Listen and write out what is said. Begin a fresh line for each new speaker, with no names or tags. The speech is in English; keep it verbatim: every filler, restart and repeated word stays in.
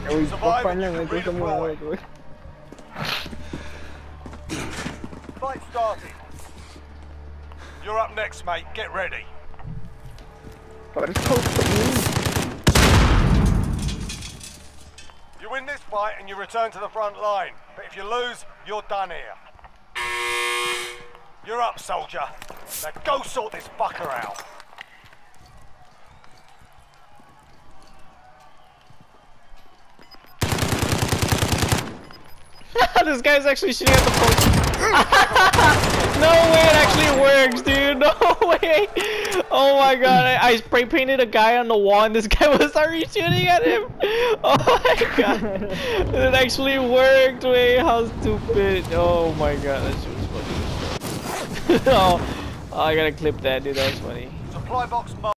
Uy,
Survive
papan
and
lang.
you
Ito
can
sa mga
redeploy. Fight started. You're up next, mate. Get ready.
Paris coach pa yun.
You win this fight and you return to the front line. But if you lose, you're done here. You're up, soldier. Now go sort this fucker out.
This guy's actually shooting at the post. No way it actually works, dude. No way. Oh my god. I, I spray painted a guy on the wall and this guy was already shooting at him. Oh my god. It actually worked. Wait, how stupid. Oh my god. That shit was funny. Oh, oh, I gotta clip that, dude. That was funny.
Supply box marked.